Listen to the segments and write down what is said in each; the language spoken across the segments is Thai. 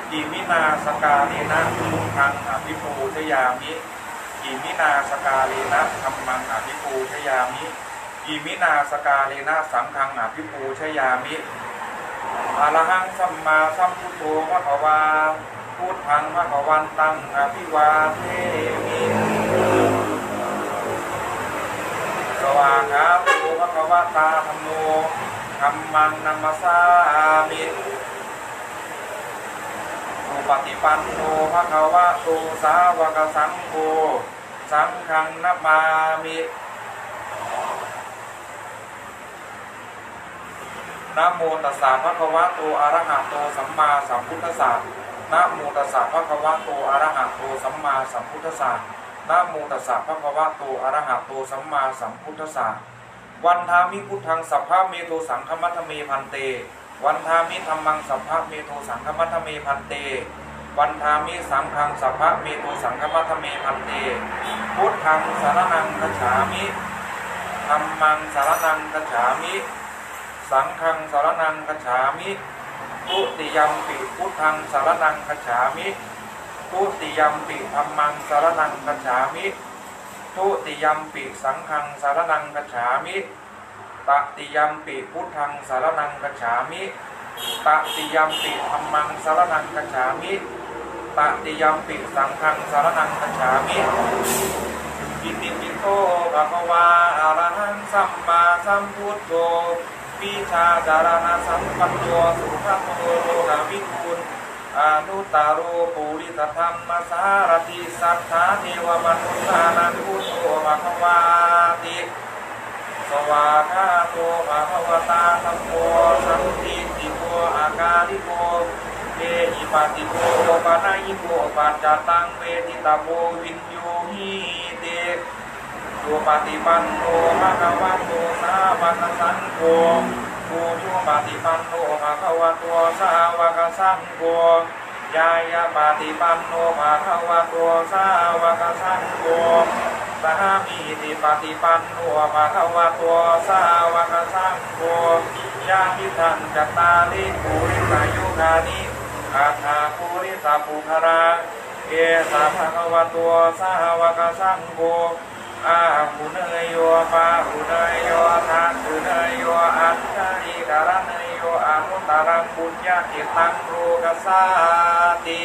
อิมินาสกาเลนะพุทธังอภิปูชยามิอิมินาสกาเลนะธัมมังอภิปูชยามิอิมินาสกาเลนะสังฆังอภิปูชยามิอรหังสัมมาสัมพุทโธภควาพุทธังภควันตังอภิวาเทมิสวากขาโตภควตาธัมโมธัมมังนัมมสสามิสุปฏิปันโนภควโตสาวกสังโฆสังฆังนัมมามินะโมตัสสะภะคะวะโตอะระหะโตสัมมาสัมพุทธัสสะนะโมตัสสะภะคะวะโตอะระหะโตสัมมาสัมพุทธัสสะนะโมตัสสะภะคะวะโตอะระหะโตสัมมาสัมพุทธัสสะวันทามิพุทธังสัพพะเมโทสังฆมัทธเมพันเตวันทามิธัมมังสัพพะเมโทสังฆมัทธเมพันเตวันทามิสังฆังสัพพะเมโทสังฆมัทธเมพันเตพุทธังสรณังคัจฉามิธัมมังสรณังคัจฉามิสังฆังสรณังคัจฉามิทุติยัมปิพุทธังสรณังคัจฉามิทุติยัมปิธัมมังสรณังคัจฉามิทุติยัมปิสังฆังสรณังคัจฉามิตติยัมปิพุทธังสรณังคัจฉามิตติยัมปิธัมมังสรณังคัจฉามิตติยัมปิสังฆังสรณังคัจฉามิอิติปิโสภะคะวาอะระหังสัมมาสัมพุทโธวิชาจารณะสัมปันโนสุขโตโลกวิทูลอนุตตโรปุริสธรรมสารติสัทธาเทวมนุษย์านังพุทโธภะคะวาติสวากขาโตภะคะวตาธัมโมสันติติโกอากาลิโกเอหิปัสสิโกปะนะยิโกปัจจตังเวทิตาโพวินโยหิเตสุปฏิปันโนภะคะวะโตสาวกสังโฆภูโยปฏิปันโนภะคะวะโตสาวกสังโฆยายาปฏิปันโนภะคะวะโตสาวกสังโฆสหามีติปฏิปันโนภะคะวะโตสาวกสังโฆยามิทันจัตตาลิปุริสายุคานิอาคาปุริสาปุคาราเอสาภะคะวะโตสาวกสังโฆอาหุเนยโยปาหุเนยโยทัตถุเนยโยอัตตาริการะเนยโยอนุตตรังบุญญาจิตังโลกัสสาติ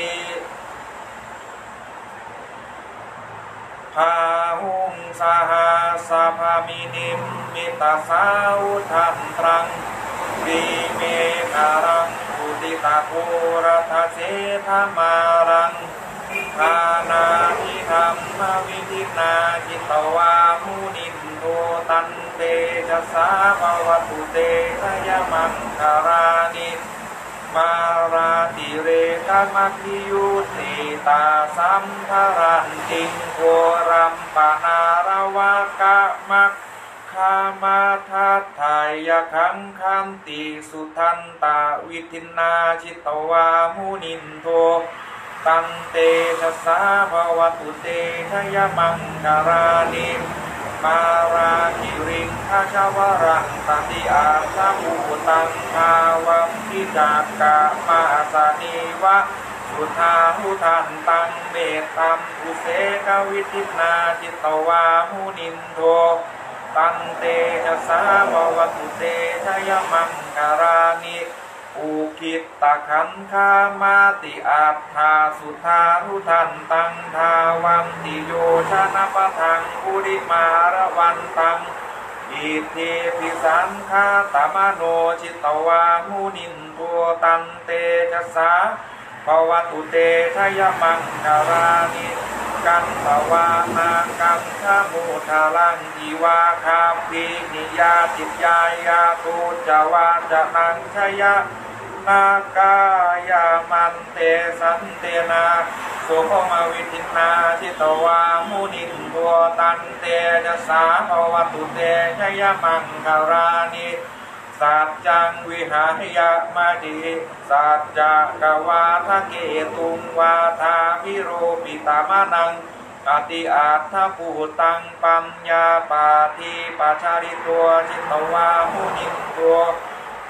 ภาหุงสหัสสะภามินิมมิตาสาวุทันตรังวิเมฆารังอุติตาโครัตเสธามารังทานาทิธรรมวิธินาจิตวามุนินโทตันเตจะสาภวตุเตทยมังคารานิมาราติเรกามัคคิยุติตาสัมภารันติงโกรัมปนารวากะมัคคามาทัตถายขังคันติสุทันตาวิทินาจิตวามุนินโทตันเตชัสสาภวตุเตทยมังคารานิมาราคิริงคาชาวรังตันติอาสาภูตังภาวัมพิจากกะมาสานิวะสุทาหุทันตังเมตตัมอุเสกวิทินาจิตวามุนินโทตันเตชัสสาภวตุเตทยมังคารานิอุคิตตะขันธามาติอัตถาสุทารุทันตังทาวัมติโยชนะปะทังปุริมาระวันตังอิทิปิสังฆาตมโนจิตวามุนินโทตันเตจัสสาภวตุเตทยมังคารานิกันตวานากังขมุทาลังจีวาคาปีนิยาจิตยายาตุจวาจะนังชยนากายามันเตสันเตนาสุภมาวิทินาจิตวามุนินโทตันเตจะสาภวตุเตชยมังคารานิสัจจังวิหารยามาดีสัจจะกวาทะเกตุงวาทาพิโรปิตามานังอติอาทะภูตังปัญญาปาทิปัจจาริตัวจิตวามุนินโท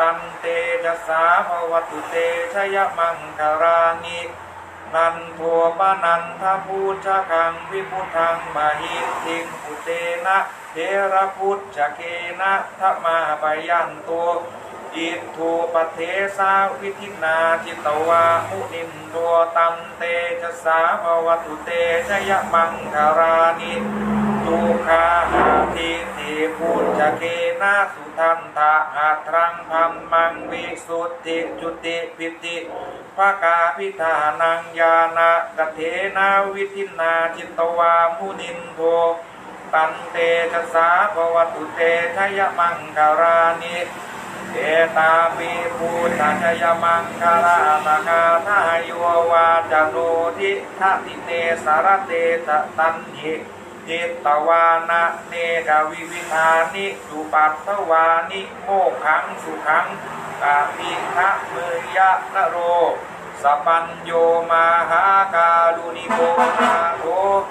ตันเตจะสาภวตุเตชยมังคารานินันโทปนันทพุทธคังวิพุทธังมหิทิงปุเตนะเทระพุทธเกนะธมาปยันตัวอิทูปเทสาวิธินาจิตวามุนินตัวตันเตจะสาภวตุเตชยมังคารานิตุคาหาทิติพุทธเกนะสุทันตะหัตรังพัมมังวิสุทธิจุติปิติภากาพิธานังญาณกเทนาวิธินาจิตวามุนินโทตันเตจะสาภวตุเตชยมังคารานิเอตาปิพุทธชยมังคาราตกาทายโยวาจโรทิทัติเตสารเตตะตันหิจิตตวานะเนกวิวิธานิสุปัตถวานิโมขังสุขังกาปิทะเมยะนะโรสปัญโยมาหาการุณิโกนาโท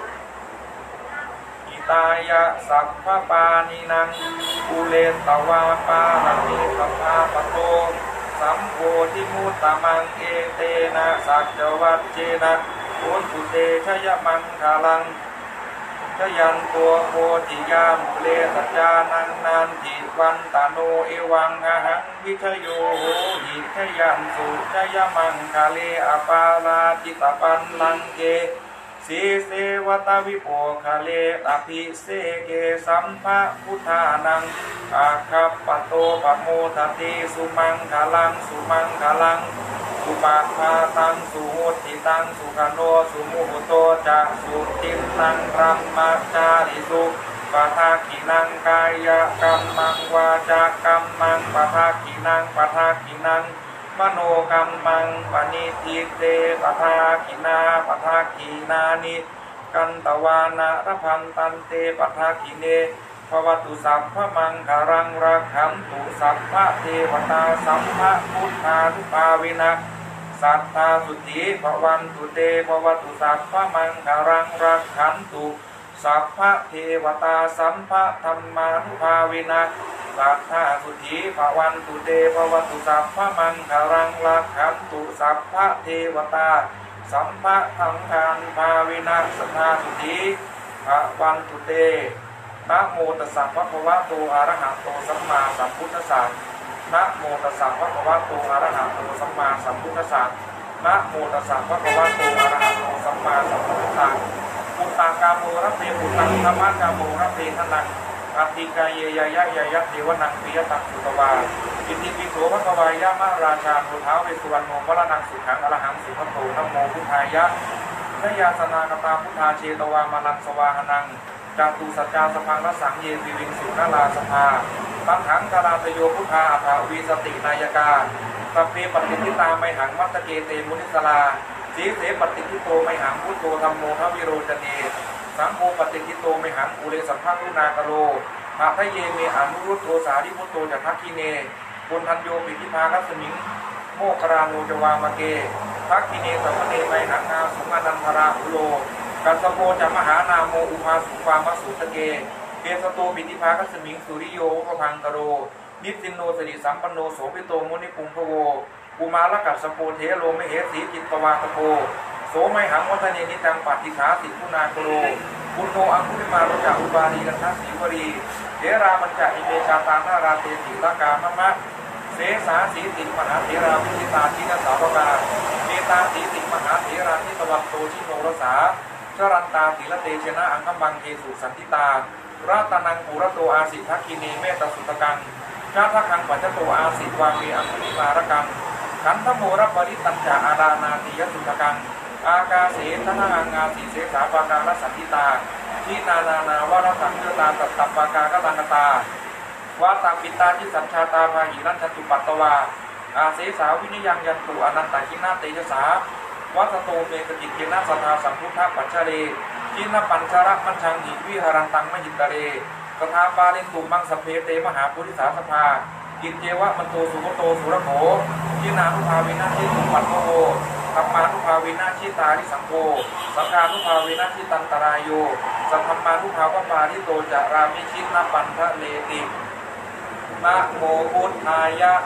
อิตายะสัพพปานินังอุเลตวาปาลมิสัพพาปโตสัมโพธิมุตตมังเอเตนะสัจวัจเจนะโอตุเตชยมังคาลังชยันตัวโพธิยามุเลสัจจานังนันทิวันตาโนเอวังอะหังวิชโยโหหิชยันสุชยมังคาเลอปาลาจิตปันลังเกสีเสวตาวิโปคาเลตาภิเสเกสัมภะพุทธานังอาคัปปโตปโมทติสุมังคาลังสุมังคาลังสุปาคาตังสุโหติตังสุขโนสุมุหโตจะสุติตังรัมมาจาริสุปะทากินังกายกัมมังวาจากัมมังปะทากินังปะทากินังมโนกัมมังปณิทิเตปะทากินาปะทากินานิกันตวานะระพันตันเตปะทากิเนภวตุสัพพมังคารังรักขันตุสัพพะเทวตาสัมภะพุทธานุภาวินะสัทธาสุติภวันตุเตภวตุสัพพมังคารังรักขันตุสัพพะเทวตาสัมภะธรรมานุภาวินะสัทธาสุติภวันตุเตภวตุสัพพมังคารังรักขันตุสัพพะเทวตาสัมภะธรรมานุภาวินะสัทธาสุติภวันตุเตนะโมตัสสะภะคะวะโตอะระหะโตสัมมาสัมพุทธัสสะนะโมตัสสะภะคะวะโตอะระหะโตสัมมาสัมพุทธัสสะนะโมตัสสะภะคะวะโตอะระหะโตสัมมาสัมพุทธัสสะปุตตากาโมระเตปุตตังธรรมกาโมระเตทนังอติกายยายะยายะเทวนังปิยตังสุตวาอิติปิโสภะคะวายะมะราชาโพธาเวสุวรรณโมวรนังสุขังอรหังสุขโตนะโมพุทธายะนยาสนากตาพุทธาเชตวามานังสวาหนังจตุสัจจาสพังรัสสังเยวิวิงสุนาลาสภาตังหังคาราตโยพุทธาอัฏฐวีสตินายกาสัพเพปฏิทิตาไมหังมัตตเกเตมุนิสลาสีเสปฏิทิโตไมหังพุทโธธรรมโมทวิโรจเนสังโฆปฏิทิโตไมหังอุเลสัพพะรุนากโลภาทะเยเมอนุรุตโตสาริพุตโตจักทักขิเนปุณทัญโยปิทิภาคัสมิงโมคราโนจวามเกทักขิเนสัพพเนไมหังอาสุมานันทราอุโลกัสโปจะมหานาโมอุภาสุปามสุตเกเกสโตปิติภาคัสมิงสุริโยพพังกโรนิสินโนสริสัมปันโนโสภิโตมุนิปุงพโวกุมาลกัสสโปเทโลมเหสีจิตตวาตโกโสไมหังวัฒเนนิตังปัตติขาติพุนาโกโรปุณโนอังคุลิมารุจักอุบาลีกันทัสสีวรีเทรามัญจะอิเมชาตานาราเตติลกามะมะเสสาสีติมหาเถราวิจิตาทินสาวกาเมตาสีติมหาเถราทิตวันโตชิโนรสาชรันตาศีลเตชนะอังคมังเกสุสันติตาราตนังปุระโตอาสิทักขินีเมตสุตกังชาทักขังปัจจโตอาสิวามีอังคุลิมารกังขันธโมรปริตัญจาอาดานาติยสุตกังอากาเสทนาอังาสีเสสาปาการสันติตาทีนานานาวรสังเกตาตัตตปากากตังตาวาตังปิตาทิสัญชาตาภาหิรัญชตุปัตตวาอาเสสาวินิยังยันตุอนันตกินาเตยสาวัตโตเมกติเกนะสัทธาสัมพุทธปัจเจเรจินปัญชระมัญชังหิวิหารันตังมหิตเรสถาปาลินตุมังสเพเตมหาปุริสาสภากิจเจวะมันโตสุโมโตสุรโขจินานุภาวินาชิตุปัตโตธรรมานุภาวินาชิตาริสังโฆสังฆานุภาวินาชิตันตรายโยสัทธมานุภาวปาริโตจะรามิชิตนปันทะเลตินะโมพุทธายะ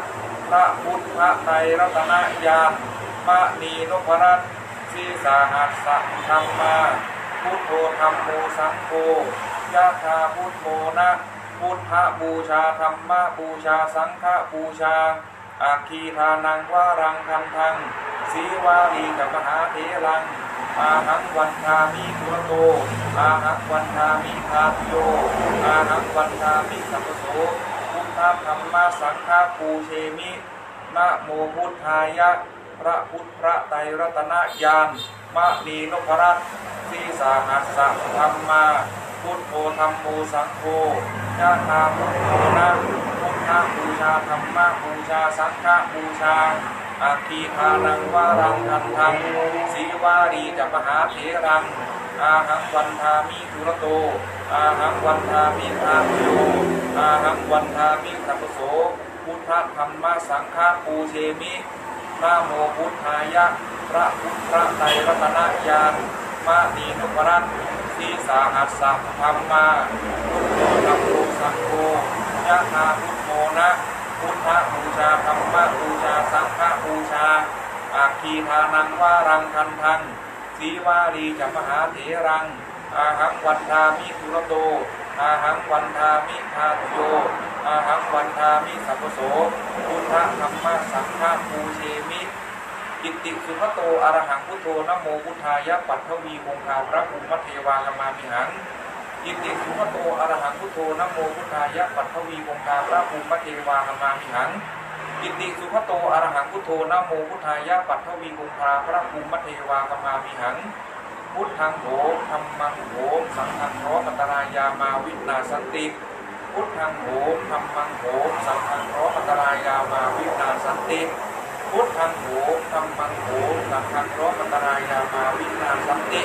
พระพุทธไตรรัตนญาณมณีนพรัตน์สีสาหัสสะธรรมาพุทโธธัมโมสังโฆยะถาพุทโธนะพุทธบูชาธรรมบูชาสังฆบูชาอาคีทานังวารังคันทังสีวารีกับมหาเถรังอาหังวันทามิตุระโตอาหังวันทามิทาตุโยอาหังวันทามิสัพพโสพุทธธรรมสังฆปูเชมินะโมพุทธายะพระพุทธพระไตรรัตนญาณมณีนพรัตน์สีสาหัสสะธรรมาพุทโธธัมโมสังโฆยะถาพุทโธนะพุทธบูชาธรรมบูชาสังฆบูชาอาคีทานังวารังคันทังสีวารีจัมหาเถรังอาหังวันทามิตุระโตอาหังวันทามิทาตุโยอาหังวันทามิสัพพโสพุทธธรรมสังฆปูเชมินะโมพุทธายะพระพุทธพระไตรรัตนญาณมณีนพรัตน์สีสาหัสสะธรรมาพุทโธธัมโมสังโฆยะถาพุทโธนะพุทธบูชาธรรมบูชาสังฆบูชาอาคีทานังวารังคันทังสีวารีจัมหาเถรังอาหังวันทามิตุระโตอาหังวันทามิทาตุโยอาหังวันทามิสัพพโสพุทธธรรมสังฆปูเชมิอิติสุขโตอรหังพุทโธนะโมพุทธายะปัทถวีคงคาพระภูมิเทวากมามิหังอิติสุขโตอรหังพุทโธนะโมพุทธายะปัทถวีคงคาพระภูมิเทวากมามิหังอิติสุขโตอรหังพุทโธนะโมพุทธายะปัทถวีคงคาพระภูมิเทวากมามิหังพุทธังโหธัมมังโหสังฆังโหปัตตรายามาวินาสันติพุทธังโหธัมมังโหสังฆังโหปัตตรายามาวินาสันติพุทธังโหธัมมังโหสังฆังโหปัตตรายามาวินาสันติ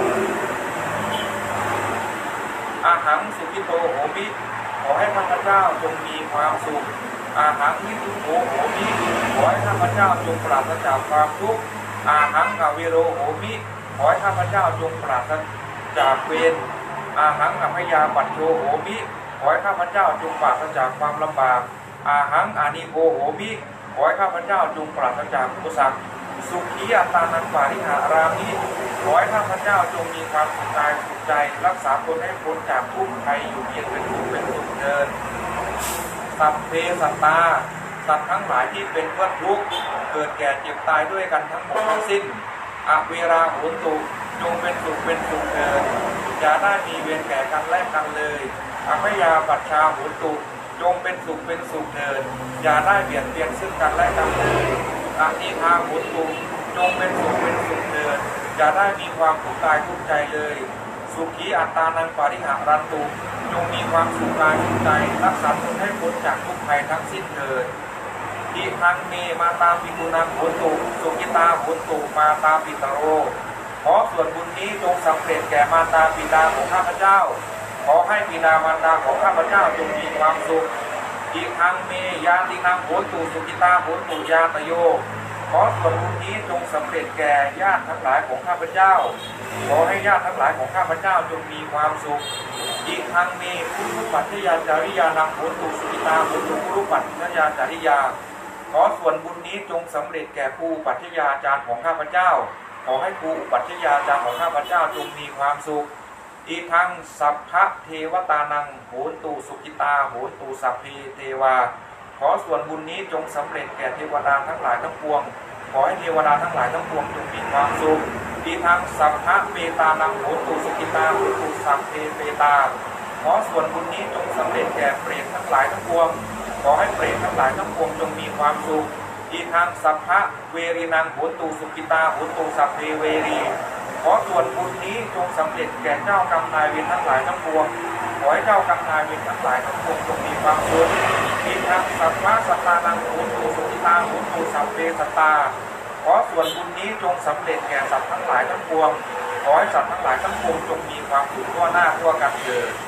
อาหังสุขิโตโหมิขอให้ข้าพเจ้าจงมีความสุขอาหังนิทุโหโหมิขอให้ข้าพเจ้าจงปราศจากความทุกข์อาหังกเวโรโหมิขอให้ข้าพเจ้าจงปราศจากเวรอาหังอภยาปัจโชโหมิขอให้ข้าพเจ้าจงปราศจากความลำบากอาหังอานิโกโหมิขอให้ข้าพเจ้าจงปราศจากอุปสรรคสุขีอัตตานังปาริหารามิขอให้ข้าพเจ้าจงมีความสุขกายสุขใจรักษาตนให้พ้นจากทุกข์ภัยอยู่เย็นเป็นสุขเถิดสัพเพสัตตาสัตว์ทั้งหลายที่เป็นเพื่อนทุกข์เกิดแก่เจ็บตายด้วยกันทั้งหมดทั้งสิ้นอเวราโหนตุจงเป็นสุขเถิดอย่าได้มีเวรแก่กันและกันเลยอภยาปัชชาโหนตุจงเป็นสุขเถิดอย่าได้เบียดเบียนซึ่งกันและกันเลยอนิทาโหนตุจงเป็นสุขเถิดอย่าได้มีความทุกข์กายทุกข์ใจเลยสุขีอัตตานังปาริหารันตุจงมีความสุขกายสุขใจรักษาตนให้พ้นจากทุกข์ภัยทั้งสิ้นเถิดอิทังเมมาตาปิตุนังโหนตุสุขิตาโหนตุมาตาปิตโรขอส่วนบุญนี้จงสำเร็จแก่มารดาบิดาของข้าพเจ้าขอให้บิดามารดาของข้าพเจ้าจงมีความสุขอิทังเมยาตินังโหนตุสุขิตาโหนตุยาตโยขอส่วนบุญนี้จงสำเร็จแก่ญาติทั้งหลายของข้าพเจ้าขอให้ญาติทั้งหลายของข้าพเจ้าจงมีความสุขอิทังเมคุรุปัจจยาจาริยานังโหนตุสุขิตาโหนตุคุรุปัจจยาจาริยาขอส่วนบุญนี้จงสำเร็จแก่ครูปัจจยาจารย์ของข้าพเจ้าขอให้ครูปัจจยาจารย์ของข้าพเจ้าจงมีความสุขอีทังสัพพะเทวตานังโหนตุสุขิตาโหนตุสัพเพเทวาขอส่วนบุญนี้จงสำเร็จแก่เทวดาทั้งหลายทั้งปวงขอให้เทวดาทั้งหลายทั้งปวงจงมีความสุขอีทังสัพพะเปตานังโหนตุสุขิตาโหนตุสัพเพเปตาขอส่วนบุญนี้จงสำเร็จแก่เปรตทั้งหลายทั้งปวงขอให้เปรตทั้งหลายทั้งปวงจงมีความสุขอีทังสัพพะเวรีนังโหนตุสุขิตาโหนตุสัพเพเวรีขอส่วนบุญนี้จงสำเร็จแก่เจ้ากรรมนายเวรทั้งหลายทั้งปวงขอให้เจ้ากรรมนายเวรทั้งหลายทั้งปวงจงมีความสุขอีทังสัพพะสัตตานังโหนตุสุขิตาโหนตุสัพเพสัตตาขอส่วนบุญนี้จงสำเร็จแก่สัตว์ทั้งหลายทั้งปวงขอให้สัตว์ทั้งหลายทั้งปวงจงมีความสุขทั่วหน้าทั่วกันเถิด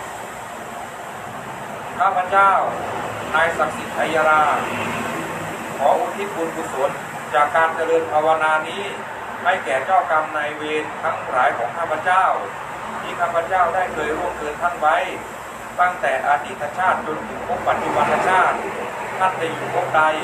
ข้าพเจ้านายศักดิ์สิทธิ์อัยราขออุทิศบุญกุศลจากการเจริญภาวนานี้ให้แก่เจ้ากรรมนายเวรทั้งหลายของข้าพเจ้าที่ข้าพเจ้าได้เคยร่วงเกินท่านไว้ตั้งแต่อดีตชาติจนถึงภพปัจจุบันชาติท่านได้อยู่ภพใดข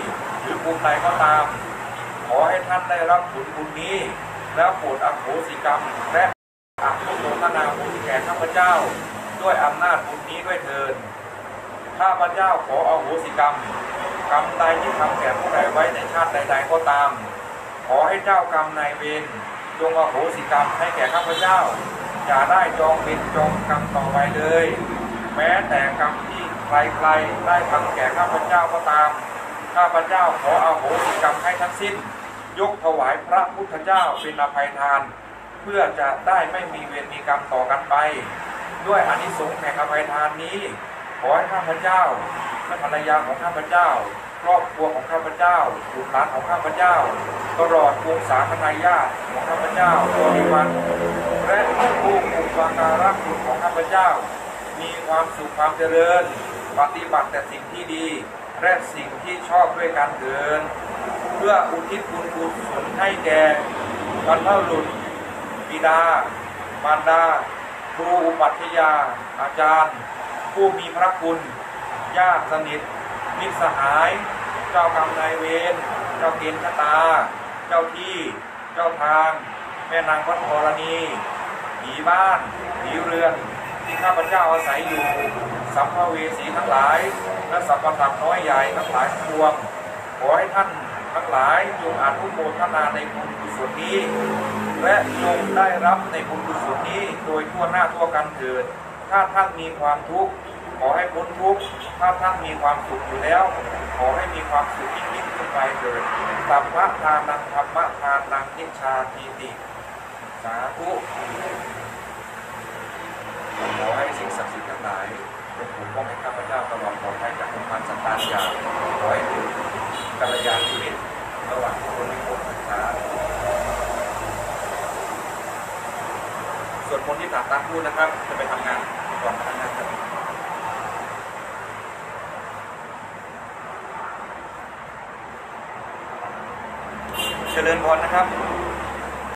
รือภูมิใดก็ตามขอให้ท่านได้รับผลบุญนี้แล้วโปรดอโหสิกรรมและอนุโมทนาบุญแก่ข้าพเจ้าด้วยอำนาจบุญนี้ด้วยเถิดข้าพเจ้าขออโหสิกรรมกรรมใดที่ทำแก่ผู้ใดไว้ในชาติใดๆก็ตามขอให้เจ้ากรรมนายเวรจงอโหสิกรรมให้แก่ข้าพเจ้าอย่าได้จองเวรจองกรรมต่อไปเลยแม้แต่กรรมที่ใครๆได้ทำแก่ข้าพเจ้าก็ตามข้าพเจ้าขออโหสิกรรมให้ทั้งสิ้นยกถวายพระพุทธเจ้าเป็นอภัยทานเพื่อจะได้ไม่มีเวรมีกรรมต่อกันไปด้วยอานิสงส์แห่งอภัยทานนี้ขอให้ข้าพเจ้าและภรรยาของข้าพเจ้าครอบครัวของข้าพเจ้าบุตรหลานของข้าพเจ้าตลอดวงศาคณาญาติของข้าพเจ้าบริวารและผู้อุปการะคุณของข้าพเจ้ามีความสุขความเจริญปฏิบัติแต่สิ่งที่ดีและสิ่งที่ชอบด้วยกันเถิดเพื่ออุทิศบุญกุศลให้แก่บรรพบุรุษบิดามารดาครูอุปัชฌาย์อาจารย์ผู้มีพระคุณญาติสนิทมิตรสหายเจ้ากรรมนายเวรเจ้าเกณฑ์ชะตาเจ้าที่เจ้าทางแม่นางพระธรณีผีบ้านผีเรือนที่ข้าพเจ้าอาศัยอยู่สัมภเวสีทั้งหลายและสรรพสัตว์น้อยใหญ่ทั้งหลายทั้งปวงขอให้ท่านทั้งหลายจงอนุโมทนาในบุญกุศลนี้และจงได้รับในบุญกุศลนี้โดยทั่วหน้าทั่วกันเถิดถ้าท่านมีความทุกข์ขอให้พ้นทุกข์ถ้าท่านมีความสุขอยู่แล้วขอให้มีความสุขยิ่งขึ้นไปเถิดสัพพะทานังธรรมะทานังนิชาทีติสาธุขอให้สิ่งศักดิ์สิทธิ์ทั้งหลายจงปกป้องให้ข้าพเจ้าตลอดปลอดภัยจากทุกภัยสัตว์ต่างๆขอให้ถึงกัลยาณมิตรระหว่างคนที่พบศึกษาส่วนคนที่ตัดตั้งพูดนะครับจะไปทำงานก่อนทำงานครับเจริญพรนะครับ